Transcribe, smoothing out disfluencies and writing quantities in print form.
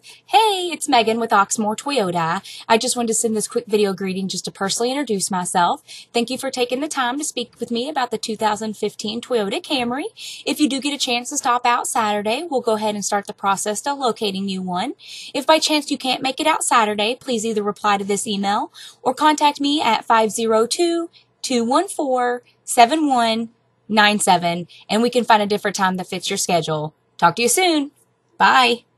Hey, it's Megan with Oxmoor Toyota. I just wanted to send this quick video greeting just to personally introduce myself. Thank you for taking the time to speak with me about the 2015 Toyota Camry. If you do get a chance to stop out Saturday, we'll go ahead and start the process to locating you one. If by chance you can't make it out Saturday, please either reply to this email or contact me at 502-214-7197 and we can find a different time that fits your schedule. Talk to you soon. Bye.